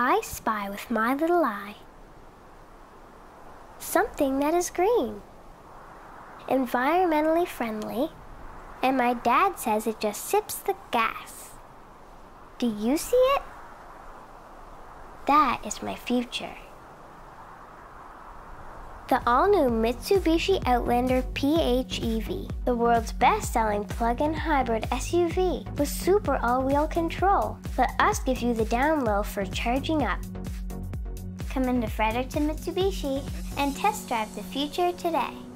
I spy with my little eye something that is green, environmentally friendly, and my dad says it just sips the gas. Do you see it? That is my future. The all-new Mitsubishi Outlander PHEV, the world's best-selling plug-in hybrid SUV with super all-wheel control. Let us give you the down low for charging up. Come into Fredericton Mitsubishi and test drive the future today.